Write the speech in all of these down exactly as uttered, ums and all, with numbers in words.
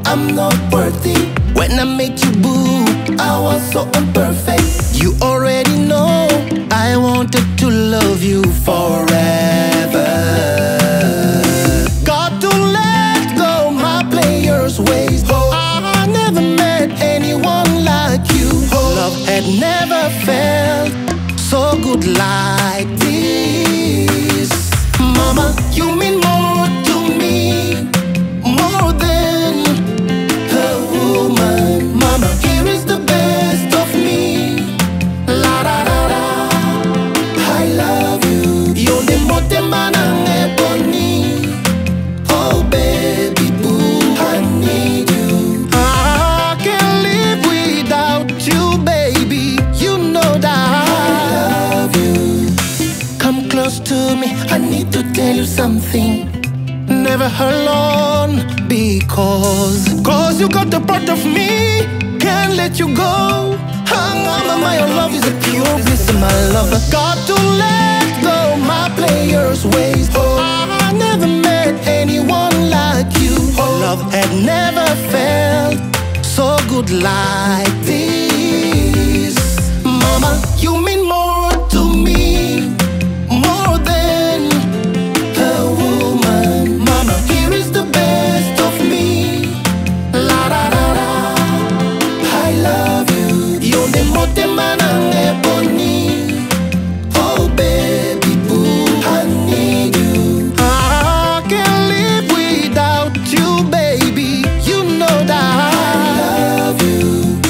I'm not worthy. When I make you boo, I was so imperfect. You already know I wanted to love you forever. Got to let go my player's ways. Oh, I never met anyone like you. Oh, love had never felt so good like this. Mama, you mean more to me, more than a woman. Mama, here is the best of me. La da da da, I love you. You're the motema ng ebony. Oh baby boo, I need you. I can't live without you, baby. You know that I love you. Come close to me, I need to tell you something. Never alone, because Cause you got the part of me, can't let you go. Hang on, mama, your love is a pure bliss, my lover. Got to let go my player's ways. Oh, I never met anyone like you. Oh, love had never felt so good like this. Mama, you mean more to me, more than a woman. Mama, here is the best of me. La da da da, I love you. You're the motema ng ebony. Oh baby boo, I need you. I can't live without you, baby. You know that I love you.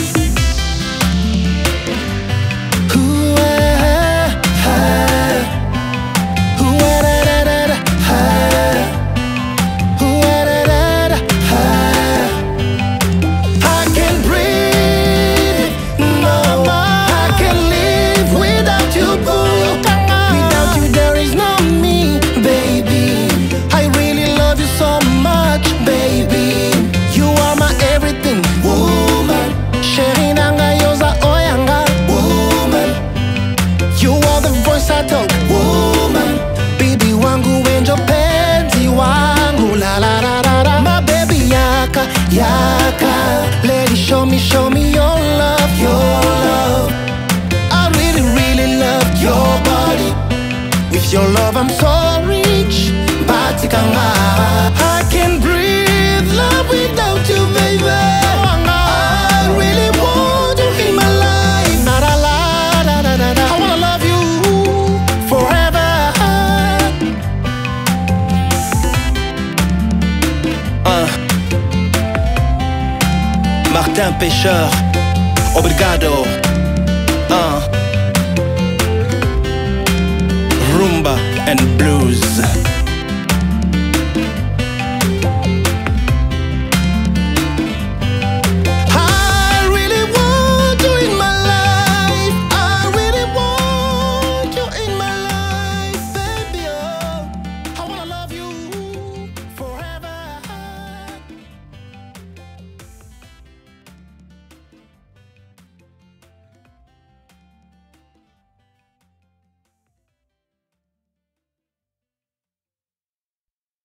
Ooh, ah, ah. Ooh, ah, da, da, da, da, ah. Ooh, ah, da, da, da, ah. I can't breathe, no, I can't live without you, boo. Without you there is no me, baby. I really love you so much, baby. You are my everything, woman. Sheri nanga yoza oyanga, woman. You are the voice I talk, woman. Baby wangu wenjo penzi wangu, la la la la la. My baby yaka, yaka. Lady, show me, show me your love, your love. I really, really love your body. With your love I'm so rich, batikanga. I can't breathe love without you, baby. I really want you in my life. Na da la da da da da. I wanna love you forever. Uh. Martin Pêcheur, obrigado. Uh. Rumba and blues.